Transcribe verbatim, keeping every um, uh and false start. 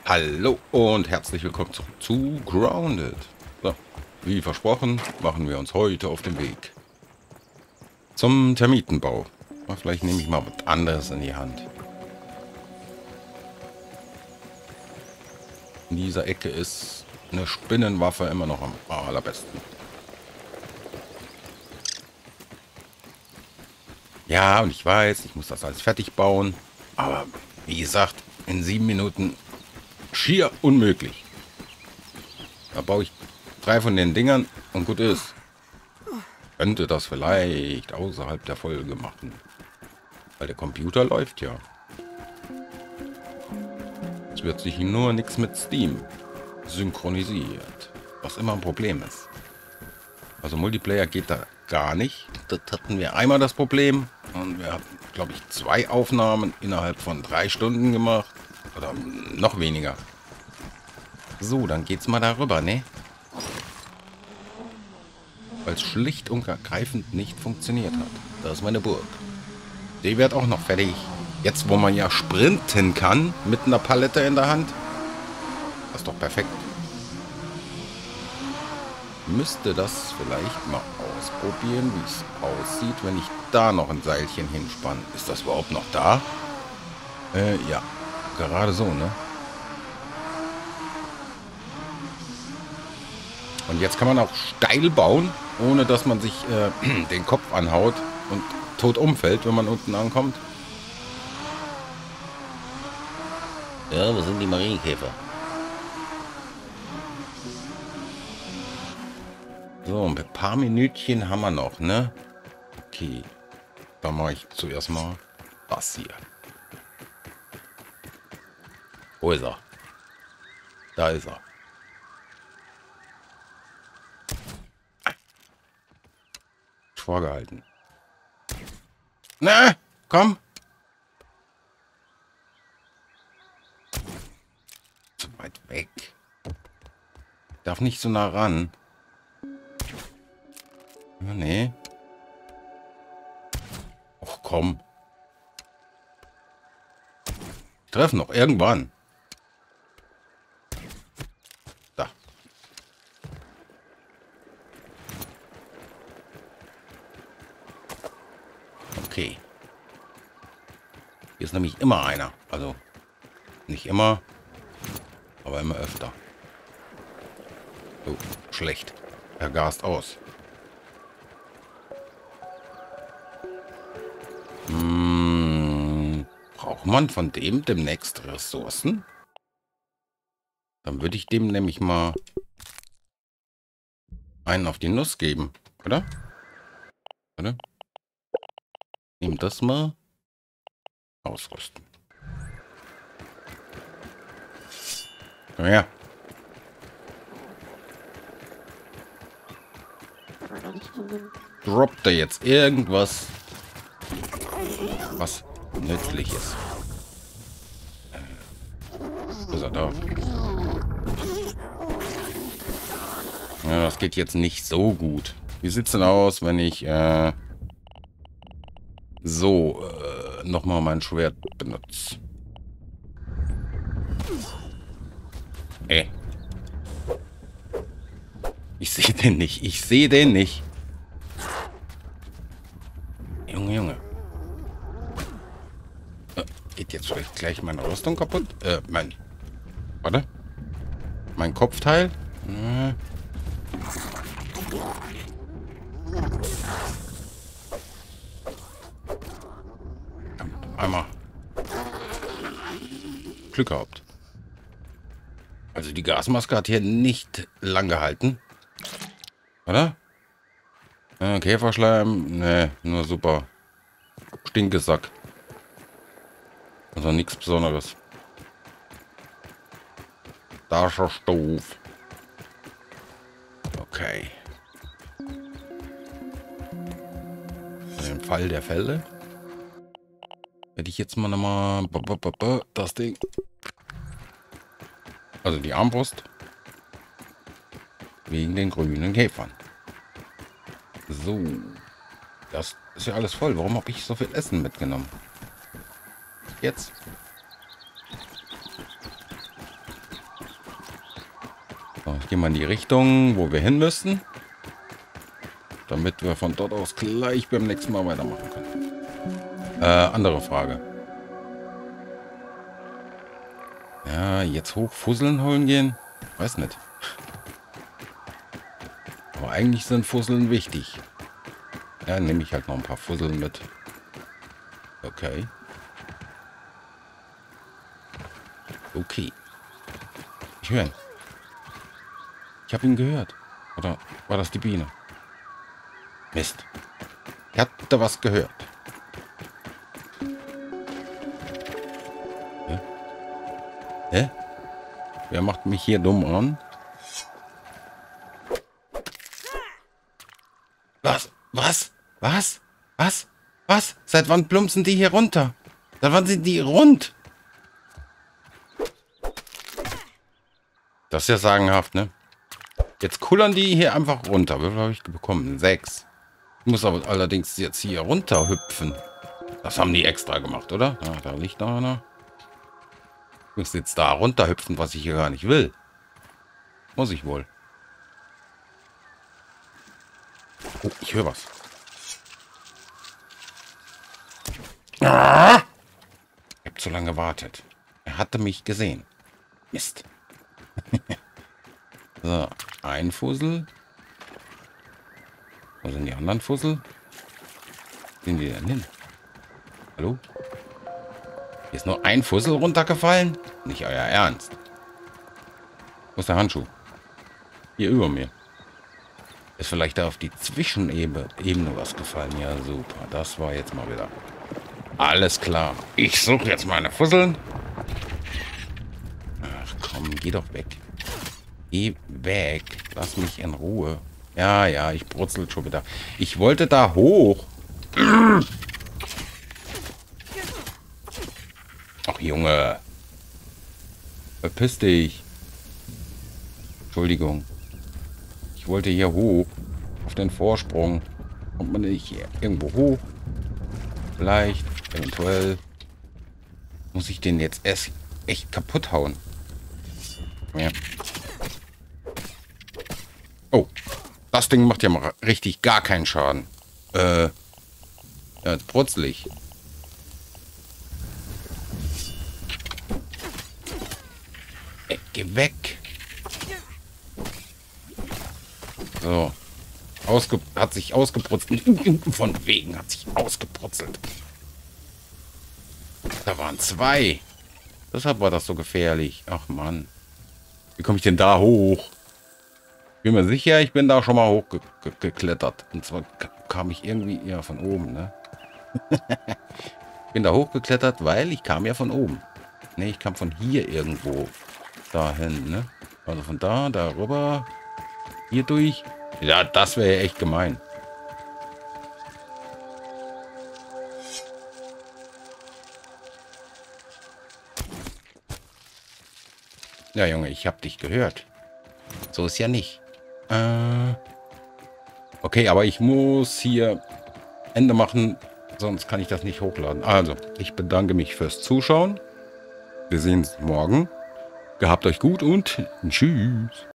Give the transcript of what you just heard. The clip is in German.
Hallo und herzlich willkommen zurück zu Grounded. So, wie versprochen, machen wir uns heute auf den Weg zum Termitenbau. Aber vielleicht nehme ich mal was anderes in die Hand. In dieser Ecke ist eine Spinnenwaffe immer noch am allerbesten. Ja, und ich weiß, ich muss das alles fertig bauen. Aber wie gesagt, in sieben Minuten schier unmöglich. Da baue ich drei von den Dingern und gut ist. Könnte das vielleicht außerhalb der Folge machen. Weil der Computer läuft ja. Es wird sich nur nichts mit Steam synchronisiert. Was immer ein Problem ist. Also Multiplayer geht da gar nicht. Das hatten wir einmal das Problem. Und wir hatten, glaube ich, zwei Aufnahmen innerhalb von drei Stunden gemacht. Oder noch weniger. So, dann geht's mal darüber, ne? Weil es schlicht und ergreifend nicht funktioniert hat. Das ist meine Burg. Die wird auch noch fertig. Jetzt, wo man ja sprinten kann, mit einer Palette in der Hand. Das ist doch perfekt. Müsste das vielleicht mal ausprobieren, wie es aussieht, wenn ich da noch ein Seilchen hinspanne. Ist das überhaupt noch da? Äh, ja. Gerade so, ne? Und jetzt kann man auch steil bauen, ohne dass man sich äh, den Kopf anhaut und tot umfällt, wenn man unten ankommt. Ja, wo sind die Marienkäfer? So, ein paar Minütchen haben wir noch, ne? Okay. Dann mache ich zuerst mal das hier. Wo ist er? Da ist er. Vorgehalten. Na, komm. Zu weit weg. Darf nicht so nah ran. Ja, nee. Och, komm. Treffen noch irgendwann. Da. Okay. Hier ist nämlich immer einer. Also nicht immer, aber immer öfter. Oh, schlecht. Er gast aus. Hm, braucht man von dem demnächst Ressourcen? Dann würde ich dem nämlich mal einen auf die Nuss geben, oder? Oder? Nehmen das mal. Ausrüsten. Komm her. Droppt er jetzt irgendwas, was nützlich ist? Äh, ist er da? Ja, das geht jetzt nicht so gut. Wie sieht's denn aus, wenn ich äh, so äh, nochmal mein Schwert benutze? Ey. Ich sehe den nicht. Ich sehe den nicht. Junge, Junge. Äh, geht jetzt vielleicht gleich meine Rüstung kaputt? Äh, mein... Warte. Mein Kopfteil? Äh. Einmal. Glück gehabt. Also die Gasmaske hat hier nicht lang gehalten. Oder? Äh, Käferschleim? Ne, nur super. Stinkesack. Also nichts Besonderes. Da ist der Stoff. Okay. Im Fall der Fälle werde ich jetzt mal nochmal das Ding. Also die Armbrust. Wegen den grünen Käfern. So. Das ist ja alles voll. Warum habe ich so viel Essen mitgenommen? Jetzt. Gehen wir in die Richtung, wo wir hin müssen. Damit wir von dort aus gleich beim nächsten Mal weitermachen können. Äh, andere Frage. Ja, jetzt hoch Fusseln holen gehen? Weiß nicht. Aber eigentlich sind Fusseln wichtig. Ja, nehme ich halt noch ein paar Fusseln mit. Okay. Okay. Ich höre ihn. Ich habe ihn gehört. Oder war das die Biene? Mist. Ich hatte was gehört. Hä? Hä? Wer macht mich hier dumm an? Was? Was? Was? Was? Was? Seit wann plumpsen die hier runter? Seit wann sind die rund? Das ist ja sagenhaft, ne? Jetzt kullern die hier einfach runter. Wie viel habe ich bekommen? Sechs. Ich muss aber allerdings jetzt hier runter hüpfen. Das haben die extra gemacht, oder? Ja, da liegt noch einer. Ich muss jetzt da runter hüpfen, was ich hier gar nicht will. Muss ich wohl. Oh, ich höre was. Ah! Ich habe zu lange gewartet. Er hatte mich gesehen. Mist. So, ein Fussel. Wo sind die anderen Fussel? Wo sind die denn hin? Hallo? Hier ist nur ein Fussel runtergefallen? Nicht euer Ernst. Wo ist der Handschuh? Hier über mir. Ist vielleicht da auf die Zwischenebene Ebene was gefallen? Ja, super. Das war jetzt mal wieder. Alles klar. Ich suche jetzt meine Fusseln. Ach komm, geh doch weg. Geh weg. Lass mich in Ruhe. Ja, ja, ich brutzel schon wieder. Ich wollte da hoch. Ach, Junge. Verpiss dich. Entschuldigung. Ich wollte hier hoch. Auf den Vorsprung. Kommt man nicht hier irgendwo hoch? Vielleicht. Eventuell. Muss ich den jetzt erst echt kaputt hauen. Ja. Oh. Das Ding macht ja mal richtig gar keinen Schaden. Äh. Ja, jetzt brutzelig. Ey, geh weg. So. Ausge hat sich ausgebrutzelt. Von wegen hat sich ausgebrutzelt. Da waren zwei. Deshalb war das so gefährlich. Ach Mann. Wie komme ich denn da hoch? Bin mir sicher, ich bin da schon mal hochgeklettert. Und zwar kam ich irgendwie ja von oben, ne? Ich bin da hochgeklettert, weil ich kam ja von oben. Ne, ich kam von hier irgendwo dahin, ne? Also von da, darüber, hier durch. Ja, das wäre ja echt gemein. Ja, Junge, ich hab dich gehört. So ist ja nicht. Äh okay, aber ich muss hier Ende machen, sonst kann ich das nicht hochladen. Also, ich bedanke mich fürs Zuschauen. Wir sehen uns morgen. Gehabt euch gut und tschüss.